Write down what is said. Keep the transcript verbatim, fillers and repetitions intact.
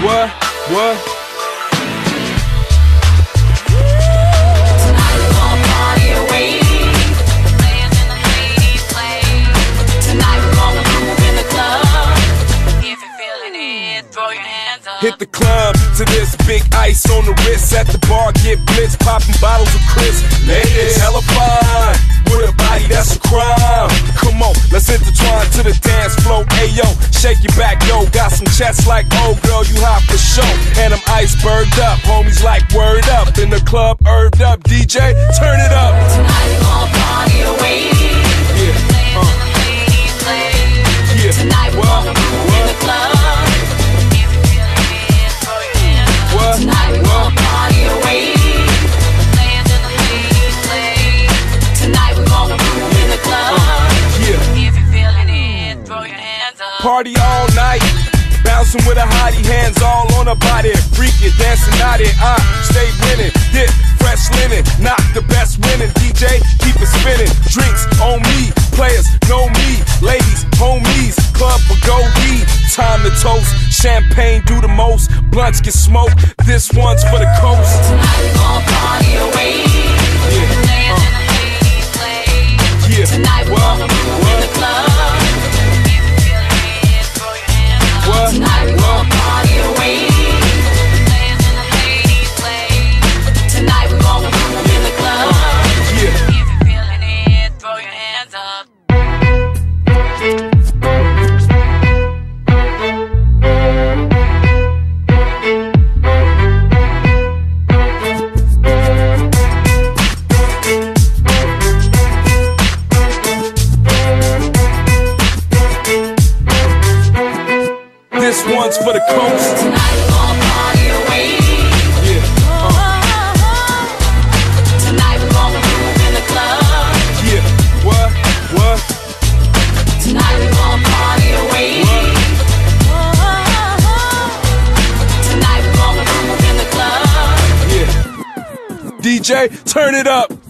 What? What? Tonight we gon' party away. Players in the ladies play. Tonight we gon' move in the club. If you're feeling it, throw your hands up. Hit the club to this big ice on the wrist. At the bar, get blitz, popping bottles of Chris. Ladies, hella fun. With a body, that's a crime. Come on, let's intertwine to the dance floor. Ayo, shake your back, yo. Got some chest like, oh girl, you hot for show. And I'm iceberged up, homies like word up. In the club, herbed up, D J, turn it up. Tonight we gon' party away. Yeah, Players uh, in the ladies play. yeah. Tonight we What? gon' move in the What? club. If you're feeling it, throw your hands up. What? Tonight we What? gon' party away. Players in the ladies play. Tonight we gon' move in the club. Yeah. If you're feeling it, throw your hands up. Party all night, bouncing with a hottie, hands all on her body. Freak it, dancing out it, I stay winning. Get fresh linen, not the best winning. D J, keep it spinning. Drinks on me, players know me. Ladies, homies, club for goldie. Time to toast, champagne do the most. Blunts get smoked, this one's for the coast. Tonight we gon' party away. Yeah, Players uh, in the ladies play. yeah. Tonight we What? gon' move in What? the club. If you're feeling it, throw your hands up. What? Tonight we gon' party away. Players in the ladies play. Tonight we gon' move in the club. Yeah. If you're feeling it, throw your hands up. This one's for the coast. Tonight we gon' party away. Yeah, Tonight we gon' move in the club. yeah. What? What? Tonight we gon' party away. Tonight we gon' move in the club. Yeah. D J, turn it up.